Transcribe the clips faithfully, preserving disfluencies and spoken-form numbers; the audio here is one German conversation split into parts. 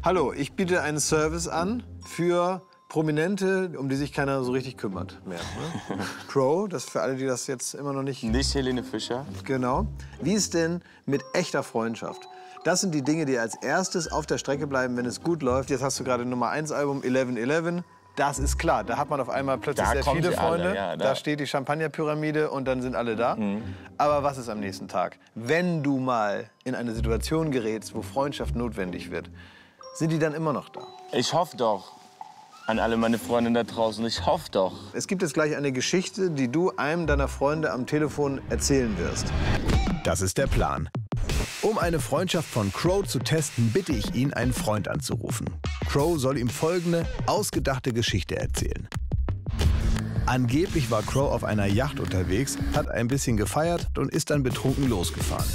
Hallo, ich biete einen Service an für Prominente, um die sich keiner so richtig kümmert mehr. Ne? Crow, das für alle, die das jetzt immer noch nicht... Nicht Helene Fischer. Genau. Wie ist denn mit echter Freundschaft? Das sind die Dinge, die als erstes auf der Strecke bleiben, wenn es gut läuft. Jetzt hast du gerade Nummer eins Album, elf elf. Das ist klar, da hat man auf einmal plötzlich Da sehr kommen viele sie alle, Freunde. ja, da. da steht die Champagnerpyramide und dann sind alle da. Mhm. Aber was ist am nächsten Tag? Wenn du mal in eine Situation gerätst, wo Freundschaft notwendig wird, sind die dann immer noch da? Ich hoffe doch. An alle meine Freunde da draußen, ich hoffe doch. Es gibt jetzt gleich eine Geschichte, die du einem deiner Freunde am Telefon erzählen wirst. Das ist der Plan. Um eine Freundschaft von Crow zu testen, bitte ich ihn, einen Freund anzurufen. Crow soll ihm folgende ausgedachte Geschichte erzählen. Angeblich war Crow auf einer Yacht unterwegs, hat ein bisschen gefeiert und ist dann betrunken losgefahren.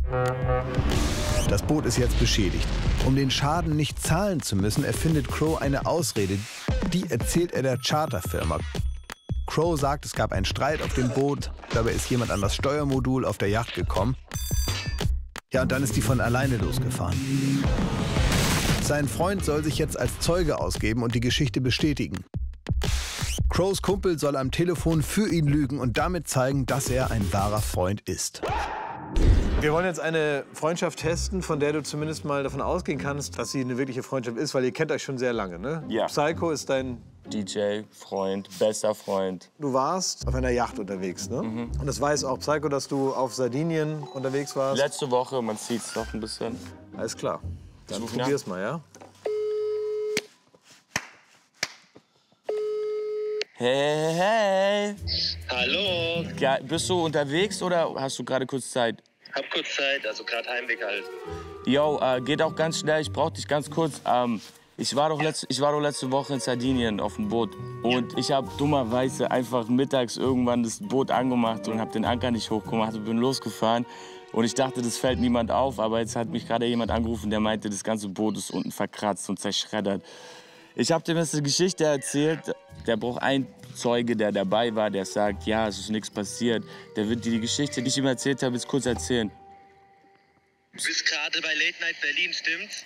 Das Boot ist jetzt beschädigt. Um den Schaden nicht zahlen zu müssen, erfindet Crow eine Ausrede. Die erzählt er der Charterfirma. Crow sagt, es gab einen Streit auf dem Boot, dabei ist jemand an das Steuermodul auf der Yacht gekommen. Ja, und dann ist die von alleine losgefahren. Sein Freund soll sich jetzt als Zeuge ausgeben und die Geschichte bestätigen. Crows Kumpel soll am Telefon für ihn lügen und damit zeigen, dass er ein wahrer Freund ist. Wir wollen jetzt eine Freundschaft testen, von der du zumindest mal davon ausgehen kannst, dass sie eine wirkliche Freundschaft ist, weil ihr kennt euch schon sehr lange, ne? Ja. Psycho ist dein... D J, Freund, bester Freund. Du warst auf einer Yacht unterwegs, ne? Mhm. Und das weiß auch Psycho, dass du auf Sardinien unterwegs warst. Letzte Woche, man sieht es noch ein bisschen. Alles klar. Dann Suchen, probier's ja? mal, ja? Hey, hey. Hallo. Ja, bist du unterwegs oder hast du gerade kurz Zeit? Hab kurz Zeit, also gerade Heimweg halt. Jo, äh, geht auch ganz schnell. Ich brauch dich ganz kurz. Ähm, ich, war doch letzte, ich war doch letzte Woche in Sardinien auf dem Boot. Und ich habe dummerweise einfach mittags irgendwann das Boot angemacht und habe den Anker nicht hochgemacht und bin losgefahren. Und ich dachte, das fällt niemand auf. Aber jetzt hat mich gerade jemand angerufen, der meinte, das ganze Boot ist unten verkratzt und zerschreddert. Ich habe dem jetzt eine Geschichte erzählt. Der braucht einen Zeuge, der dabei war, der sagt, ja, es ist nichts passiert. Der wird dir die Geschichte, die ich ihm erzählt habe, jetzt kurz erzählen. Du bist gerade bei Late Night Berlin, stimmt's?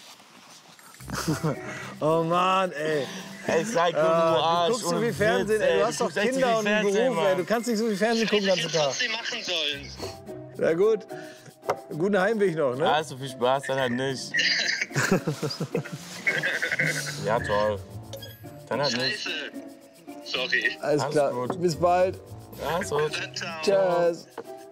Oh Mann, ey. Ey, sei dumm, du Ah, Arsch. du guckst so ohne viel Fernsehen, Witz, ey. Du hast Du doch guckst echt so Kinder viel und einen Fernsehen, Beruf, ey. Du Mann. kannst nicht so viel Fernsehen gucken den Hätte ganzen ich Tag. trotzdem machen sollen. Ja gut. Guten Heimweg noch, ne? Also viel Spaß, dann halt nicht. Ja, toll. Dann halt nicht. Scheiße. Sorry. Alles Alles klar. gut. Bis bald. Also, Dann ciao. Tschüss.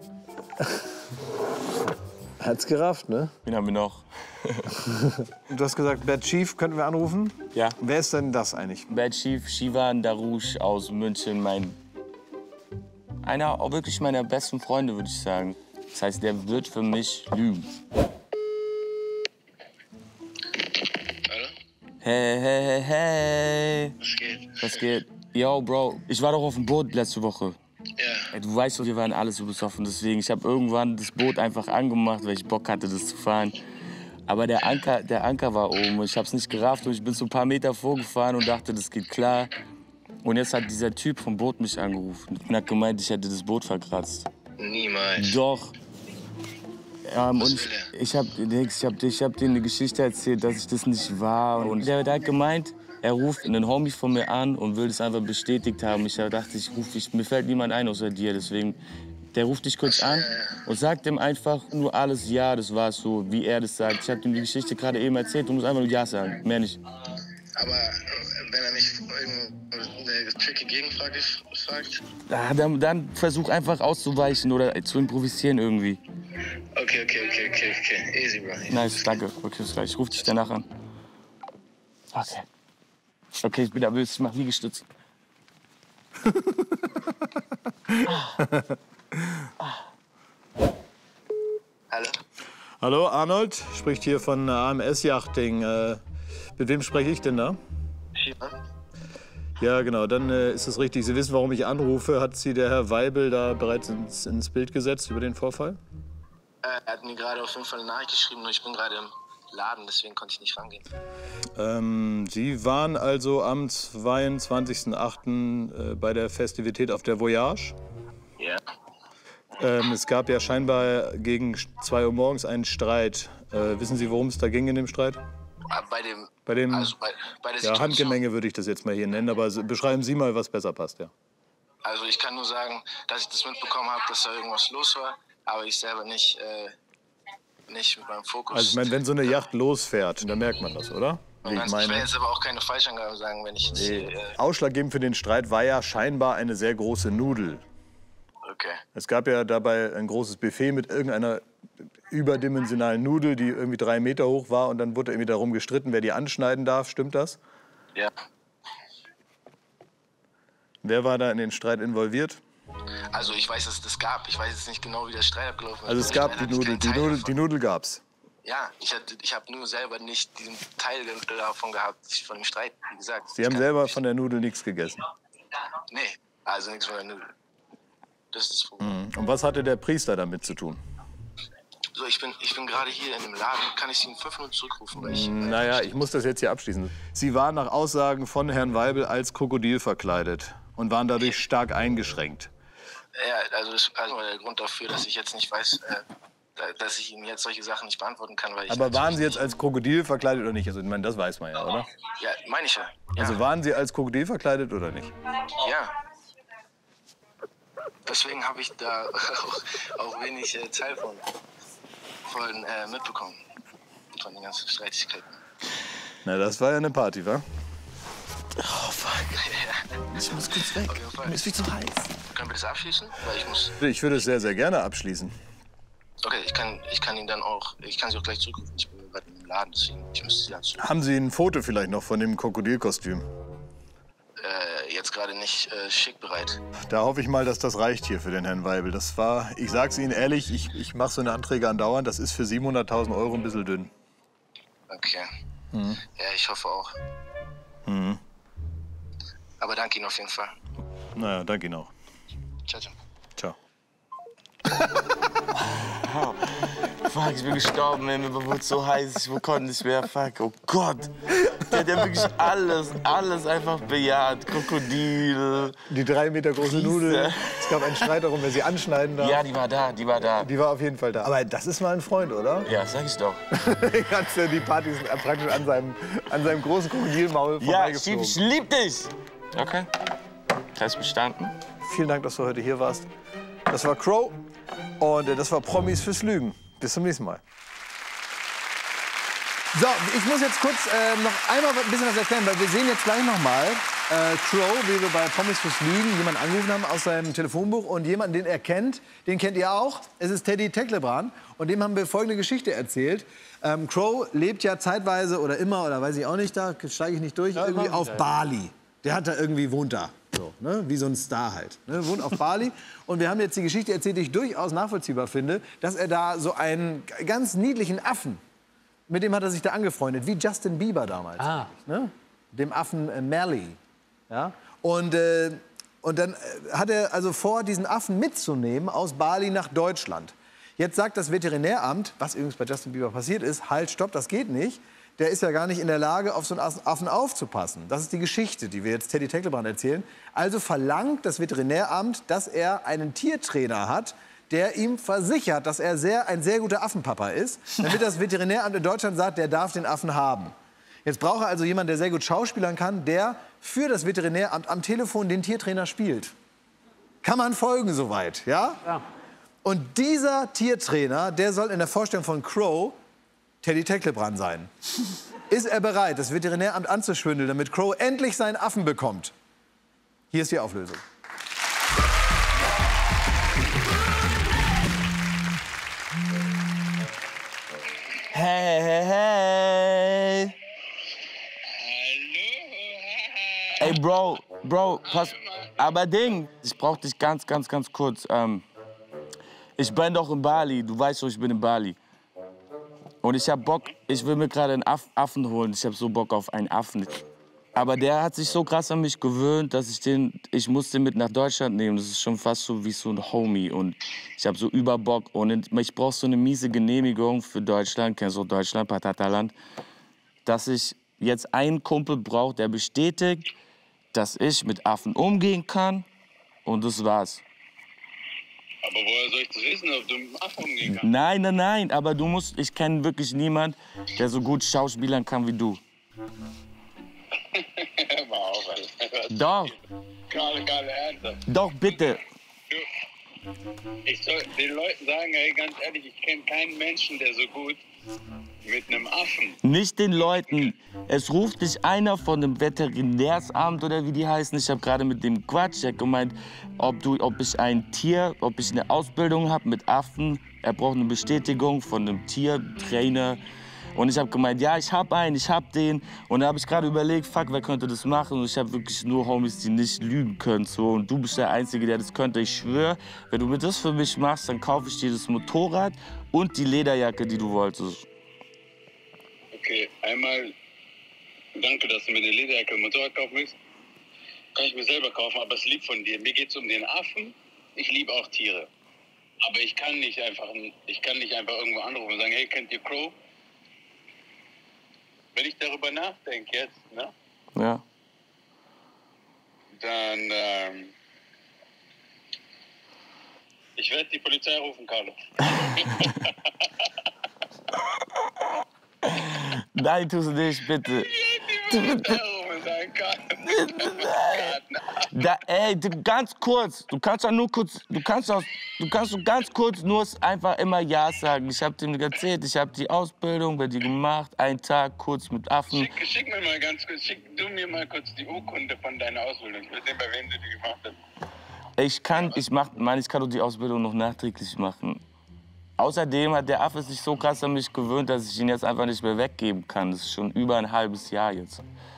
Hat's gerafft, ne? wen haben wir noch? Du hast gesagt, Bad Chief könnten wir anrufen. Ja. Wer ist denn das eigentlich? Bad Chief Shivan Darush aus München, mein... Einer, auch wirklich meiner besten Freunde, würde ich sagen. Das heißt, der wird für mich lügen. Hallo? Hey, hey, hey, hey. Was geht? Was geht? Yo, Bro, ich war doch auf dem Boot letzte Woche. Ja. Ey, du weißt doch, wir waren alle so besoffen, deswegen. Ich habe irgendwann das Boot einfach angemacht, weil ich Bock hatte, das zu fahren. Aber der Anker, der Anker war oben und ich habe es nicht gerafft und ich bin so ein paar Meter vorgefahren und dachte, das geht klar. Und jetzt hat dieser Typ vom Boot mich angerufen und hat gemeint, ich hätte das Boot verkratzt. Niemals. Doch. Ähm, Was und will ich, ich habe ich hab, ich hab denen eine Geschichte erzählt, dass ich das nicht war. Und der, der hat gemeint, er ruft einen Homie von mir an und will das einfach bestätigt haben. Ich dachte, ich ruf, ich, mir fällt niemand ein außer dir, deswegen... Der ruft dich kurz an und sagt ihm einfach nur alles, ja, das war so, wie er das sagt. Ich habe ihm die Geschichte gerade eben erzählt, du musst einfach nur ja sagen, mehr nicht. Aber äh, wenn er mich irgendeine tricky Gegenfrage fragt? Ah, dann, dann versuch einfach auszuweichen oder zu improvisieren irgendwie. Okay, okay, okay, okay, okay. Easy, bro. Nice, danke. Okay, bis gleich. Ich ruf dich danach an. Okay. Okay, ich bin nervös, ich mach Liegestütze. Hallo? Hallo, Arnold. Spricht hier von A M S-Yachting. Äh, mit wem spreche ich denn da? Shivan? Ja, genau. Dann äh, ist es richtig. Sie wissen, warum ich anrufe. Hat Sie der Herr Weibel da bereits ins, ins Bild gesetzt über den Vorfall? Äh, er hat mir gerade auf jeden Fall eine Nachricht geschrieben, nur ich bin gerade im Laden, deswegen konnte ich nicht rangehen. Ähm, Sie waren also am zweiundzwanzigsten achten Äh, bei der Festivität auf der Voyage. Ja. Ähm, es gab ja scheinbar gegen zwei Uhr morgens einen Streit. Äh, wissen Sie, worum es da ging in dem Streit? Bei dem, Bei dem also bei, bei der ja, Situation. Handgemenge würde ich das jetzt mal hier nennen, aber beschreiben Sie mal, was besser passt, ja. Also ich kann nur sagen, dass ich das mitbekommen habe, dass da irgendwas los war, aber ich selber nicht, äh, nicht mit meinem Fokus. Also ich meine, wenn so eine Yacht losfährt, dann merkt man das, oder? Wie ich ich meine. will jetzt aber auch keine Falschangaben sagen, wenn ich jetzt Nee. hier, äh, Ausschlaggebend für den Streit war ja scheinbar eine sehr große Nudel. okay. Es gab ja dabei ein großes Buffet mit irgendeiner überdimensionalen Nudel, die irgendwie drei Meter hoch war. Und dann wurde irgendwie darum gestritten, wer die anschneiden darf. Stimmt das? Ja. Wer war da in den Streit involviert? Also ich weiß, dass es das gab. Ich weiß jetzt nicht genau, wie der Streit abgelaufen ist. Also es gab die Nudel, die Nudel, die Nudel gab's. Ja, ich, hatte, ich habe nur selber nicht diesen Teil davon gehabt, von dem Streit, wie gesagt. Sie haben selber von der Nudel nichts gegessen. Nee, also nichts von der Nudel. Das ist das Problem. Und was hatte der Priester damit zu tun? So, ich bin, ich bin gerade hier in dem Laden. Kann ich Sie in fünf Minuten zurückrufen? Weil ich, Naja, ich muss das jetzt hier abschließen. Sie waren nach Aussagen von Herrn Weibel als Krokodil verkleidet und waren dadurch stark eingeschränkt. Ja, also das ist also der Grund dafür, dass ich jetzt nicht weiß, äh, da- dass ich Ihnen jetzt solche Sachen nicht beantworten kann. Weil ich Aber waren Sie natürlich jetzt als Krokodil verkleidet oder nicht? Also ich meine, das weiß man ja, oder? nicht- Ja, meine ich ja. Ja. Also waren Sie als Krokodil verkleidet oder nicht? ja. Deswegen habe ich da auch, auch wenig äh, Teil von, von äh, mitbekommen. Von den ganzen Streitigkeiten. Na, das war ja eine Party, wa? Oh, fuck. Ich muss kurz weg. Auf jeden Fall. Mir ist viel zu heiß. Können wir das abschließen? Weil ich muss. Ich würde es sehr, sehr gerne abschließen. Okay, ich kann, ich kann ihn dann auch. Ich kann Sie auch gleich zurückrufen. Ich bin gerade im Laden, deswegen ich müsste Sie dann zurück. Haben Sie ein Foto vielleicht noch von dem Krokodilkostüm? Äh, jetzt gerade nicht äh, schick bereit. Da hoffe ich mal, dass das reicht hier für den Herrn Weibel. Das war, ich sag's Ihnen ehrlich, ich, ich mache so eine Anträge andauernd. Das ist für siebenhunderttausend Euro ein bisschen dünn. Okay. Mhm. Ja, ich hoffe auch. Mhm. Aber danke Ihnen auf jeden Fall. Naja, danke Ihnen auch. Ciao, ciao. Ciao. Fuck, ich bin gestorben, ey. Mir wurde so heiß, ich konnte nicht mehr. Fuck, oh Gott. Der hat ja wirklich alles, alles einfach bejaht. Krokodil. Die drei Meter große Priester. Nudel. Es gab einen Streit darum, wer sie anschneiden darf. Ja, die war da, die war da. Die war auf jeden Fall da. Aber das ist mal ein Freund, oder? Ja, sag ich doch. Ganz, äh, die Partys sind praktisch an seinem, an seinem großen Krokodilmaul Ja, Schief, vorbeigeflogen. ich lieb dich. Okay. Test bestanden. Vielen Dank, dass du heute hier warst. Das war Crow und äh, das war Promis fürs Lügen. Bis zum nächsten Mal. So, ich muss jetzt kurz äh, noch einmal ein bisschen was erklären, weil wir sehen jetzt gleich noch mal äh, Crow, wie wir bei Promis fürs Lügen jemanden angerufen haben aus seinem Telefonbuch und jemanden, den er kennt, den kennt ihr auch. Es ist Teddy Tecklebrand und dem haben wir folgende Geschichte erzählt. Ähm, Crow lebt ja zeitweise oder immer oder weiß ich auch nicht, da steige ich nicht durch, ja, irgendwie auf Bali. Der hat da irgendwie wohnt da. So, ne? Wie so ein Star halt. Ne? Wohnt auf Bali. Und wir haben jetzt die Geschichte erzählt, die ich durchaus nachvollziehbar finde, dass er da so einen ganz niedlichen Affen, mit dem hat er sich da angefreundet, wie Justin Bieber damals. Ah. Ne? Dem Affen äh, Melly. Ja? Und, äh, und dann äh, hat er also vor, diesen Affen mitzunehmen aus Bali nach Deutschland. Jetzt sagt das Veterinäramt, was übrigens bei Justin Bieber passiert ist, halt, stopp, das geht nicht. Der ist ja gar nicht in der Lage, auf so einen Affen aufzupassen. Das ist die Geschichte, die wir jetzt Teddy Tecklebrand erzählen. Also verlangt das Veterinäramt, dass er einen Tiertrainer hat, der ihm versichert, dass er sehr, ein sehr guter Affenpapa ist, damit das Veterinäramt in Deutschland sagt, der darf den Affen haben. Jetzt braucht er also jemanden, der sehr gut schauspielern kann, der für das Veterinäramt am Telefon den Tiertrainer spielt. Kann man folgen soweit, ja? Ja. Und dieser Tiertrainer, der soll in der Vorstellung von Crow Teddy Tecklebrand sein. Ist er bereit, das Veterinäramt anzuschwindeln, damit Crow endlich seinen Affen bekommt? Hier ist die Auflösung. Hey, hey, hey. Ey, Bro, Bro, pass. Aber Ding, ich brauch dich ganz, ganz, ganz kurz. Ähm, ich bin doch in Bali. Du weißt doch, ich bin in Bali. Und ich hab Bock, ich will mir gerade einen Aff Affen holen. Ich hab so Bock auf einen Affen. Aber der hat sich so krass an mich gewöhnt, dass ich den, ich muss den mit nach Deutschland nehmen. Das ist schon fast so wie so ein Homie. Und ich hab so Überbock. Und ich brauch so eine miese Genehmigung für Deutschland, kennst du Deutschland, Patataland, dass ich jetzt einen Kumpel brauche, der bestätigt, dass ich mit Affen umgehen kann. Und das war's. Aber woher soll ich das wissen, ob du mit dem Affen umgehen kannst? Nein, nein, nein, aber du musst, ich kenne wirklich niemanden, der so gut schauspielern kann wie du. Hör mal auf, Alter. Doch, Gerade, gerade ernsthaft. doch, bitte. Du, ich soll den Leuten sagen, ey, ganz ehrlich, ich kenne keinen Menschen, der so gut mit einem Affen. Nicht den Leuten. Es ruft dich einer von dem Veterinärsamt oder wie die heißen. Ich habe gerade mit dem Quatsch gemeint, ob, du, ob ich ein Tier, ob ich eine Ausbildung habe mit Affen. Er braucht eine Bestätigung von einem Tiertrainer. Und ich habe gemeint, ja, ich habe einen, ich habe den. Und da habe ich gerade überlegt, fuck, wer könnte das machen? Und ich habe wirklich nur Homies, die nicht lügen können. So. Und du bist der Einzige, der das könnte. Ich schwöre, wenn du mir das für mich machst, dann kaufe ich dir das Motorrad und die Lederjacke, die du wolltest. Okay, einmal danke, dass du mir eine Lederjacke und Motorrad kaufen willst. Kann ich mir selber kaufen, aber es lieb von dir. Mir geht es um den Affen. Ich liebe auch Tiere. Aber ich kann nicht einfach, ich kann nicht einfach irgendwo anrufen und sagen, hey, kennt ihr Crow? Wenn ich darüber nachdenke jetzt, ne, Ja. dann, ähm, ich werde die Polizei rufen, Carlo. Nein, tust du nicht, bitte. Die Polizei rufen, sagen, Carlo. Da, ey, du, ganz kurz. Du kannst doch nur kurz, du kannst doch, du kannst doch ganz kurz nur einfach immer Ja sagen. Ich habe dem erzählt, ich habe die Ausbildung bei dir gemacht, einen Tag kurz mit Affen. Schick, schick mir mal ganz kurz, schick du mir mal kurz die Urkunde von deiner Ausbildung. Ich will sehen, bei wem du die gemacht hast. Ich kann, ich mach, meine, ich kann doch die Ausbildung noch nachträglich machen. Außerdem hat der Affe sich so krass an mich gewöhnt, dass ich ihn jetzt einfach nicht mehr weggeben kann. Das ist schon über ein halbes Jahr jetzt.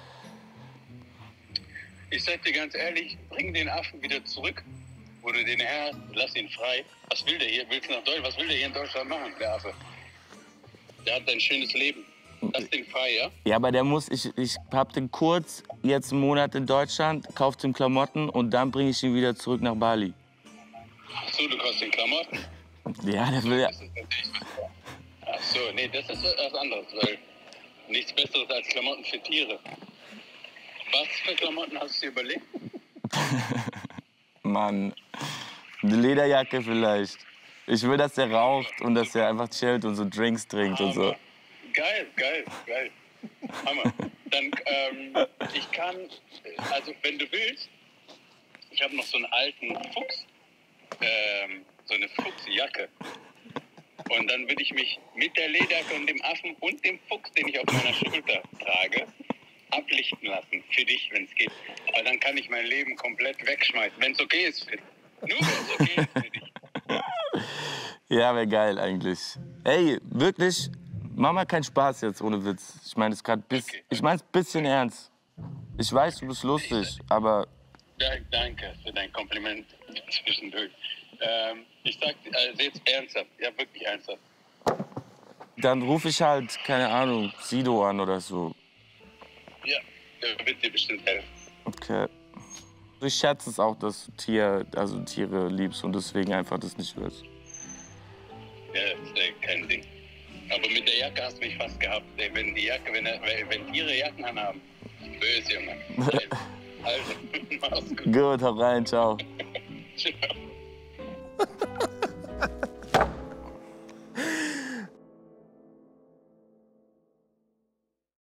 Ich sag dir ganz ehrlich, bring den Affen wieder zurück, wo du den her hast, lass ihn frei. Was will der hier? Willst du nach Deutschland? Was will der hier in Deutschland machen, der Affe? Der hat ein schönes Leben. Lass den frei, ja? Ja, aber der muss, ich, ich hab den kurz jetzt einen Monat in Deutschland, kauf ihm Klamotten und dann bringe ich ihn wieder zurück nach Bali. Ach so, du kaufst den Klamotten? Ja, der will ja. Das ist natürlich was. Ach so, nee, das ist was anderes, weil nichts Besseres als Klamotten für Tiere. Was für Klamotten hast du dir überlegt? Mann, eine Lederjacke vielleicht. Ich will, dass der raucht und dass er einfach chillt und so Drinks trinkt und so. Geil, geil, geil. Hammer. Dann, ähm, ich kann, also wenn du willst, ich habe noch so einen alten Fuchs, ähm, so eine Fuchsjacke. Und dann würde ich mich mit der Lederjacke und dem Affen und dem Fuchs, den ich auf meiner Schulter trage, ablichten lassen. Für dich, wenn es geht. Weil dann kann ich mein Leben komplett wegschmeißen. Wenn es okay ist für dich. Nur wenn es okay ist für dich. Ja, wäre geil eigentlich. Ey, wirklich, mach mal keinen Spaß jetzt, ohne Witz. Ich meine es gerade bis, Okay. ich meine es ein bisschen ernst. Ich weiß, du bist lustig, aber Ja, danke für dein Kompliment zwischendurch. Ähm, ich sag also jetzt ernsthaft, ja wirklich ernsthaft. dann rufe ich halt, keine Ahnung, Sido an oder so. Ja, der wird dir bestimmt helfen. Okay. Ich schätze es auch, dass du Tier, also Tiere liebst und deswegen einfach das nicht willst. Ja, das ist äh, kein Ding. Aber mit der Jacke hast du mich fast gehabt. Ey, wenn die Jacke, wenn, wenn, wenn Tiere Jacken anhaben, böse, Junge. Also, mach's gut. Gut, hau rein, ciao. Ciao.